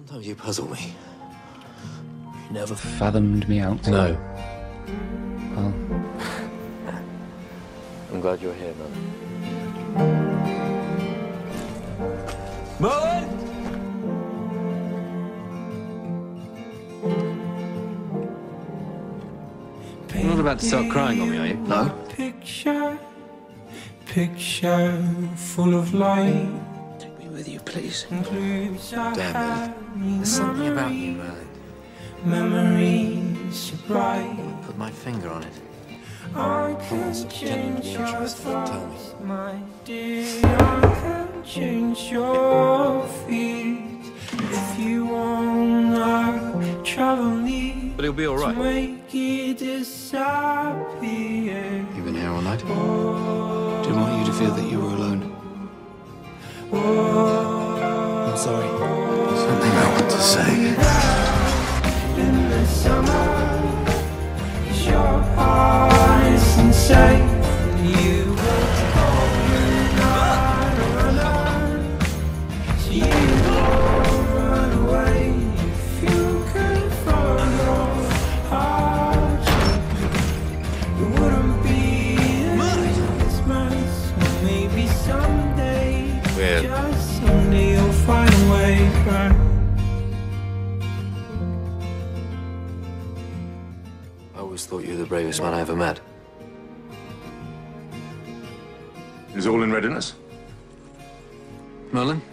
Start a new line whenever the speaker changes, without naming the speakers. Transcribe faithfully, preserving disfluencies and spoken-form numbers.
Sometimes you puzzle me. You never
fathomed me out.
No.
Well,
I'm glad you're here, Merlin. Merlin! You're not about to start crying on me, are you?
No. Picture, picture full of light.
Take me with you, please.
Damn
it. There's something about you, Merlin.
Memories so bright.
Put my finger on it.
I can change your
Tell
thoughts,
me.
my dear. I can change your feet if you wanna travel me.
But he'll be all right.
To make it disappear.
You've been here all night?
Oh,
Didn't want you to feel that you were alone.
oh,
I'm sorry. Something I want to say.
in the summer, 'cause your heart isn't safe. You will run, so you won't run away if you can find your heart. It wouldn't be this much, maybe someday,
Weird.
just someday you'll find a way back.
I always thought you were the bravest man I ever met.
Is all in readiness?
Merlin?